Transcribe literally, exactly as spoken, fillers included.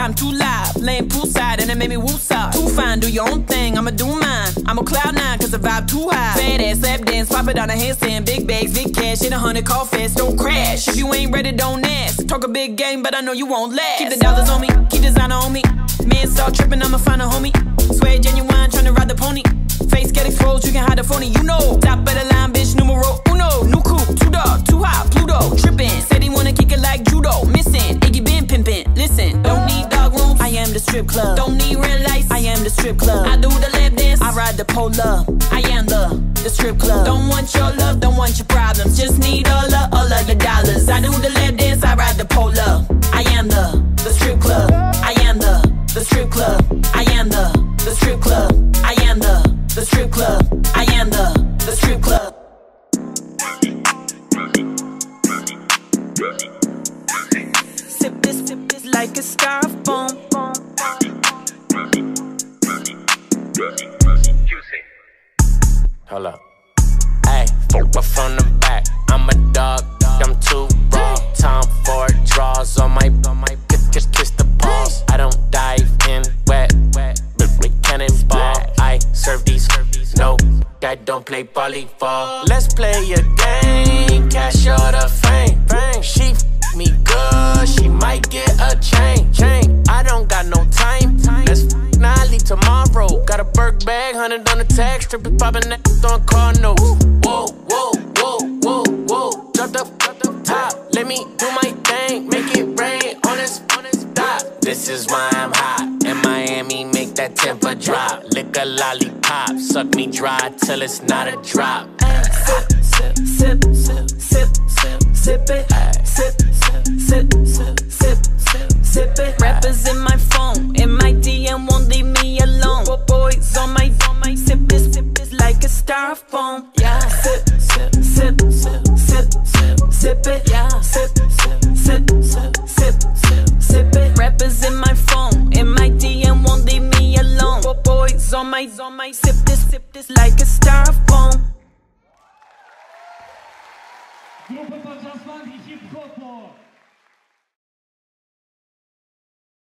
I'm too live, laying poolside and it made me woosah. Too fine, do your own thing, I'ma do mine. I'm a cloud nine, cause the vibe too high. Fat ass, lap dance, pop it on a handstand. Big bags, big cash, in a hundred call fast, don't crash. If you ain't ready, don't ask. Talk a big game, but I know you won't last. Keep the dollars on me, keep designer on me. Man, start tripping, I'ma find a homie. Swear genuine, tryna ride the pony. Face get exposed, you can hide the phony, you know. Top of the line, bitch, numero uno. New coupe, two dog, too hot, Pluto. Trippin', said he wanna kick it like judo. Missing, Iggy been pimpin'. Listen, don't need dog rooms, I am the strip club. Don't need red lights, I am the strip club. I do the lap dance, I ride the polar. I am the, the strip club. Don't want your love, don't want your problems. Just need all of, all of your dollars. I do the lap dance, I ride the polar. I am the, the strip club. I am the, the strip club. I am the, the strip club. I am the, the strip club. I am the, the strip club. Sip this, sip this like a styrofoam. Hold up. Ayy, but from the back, I'm a dog, I'm too raw. Time for draws on my, on my kiss, kiss, kiss the paws. I don't dive in wet, wet, but we cannonball. I serve these, no, I don't play volleyball. Let's play a game, cash or the fame. She f me good, she might get a chain. Chain, I don't got no time. Let's f now, I leave tomorrow. Got a Burke bag, hundred on the tag, strippers popping that on car notes. Whoa, whoa, whoa, whoa, whoa. Drop the, drop the top. Let me do my thing, make it rain on this, on this dot. This is why I'm hot. In Miami, make that temper drop. Lick a lollipop, suck me dry till it's not a drop. Sip, sip, sip, sip, sip, sip it, sip.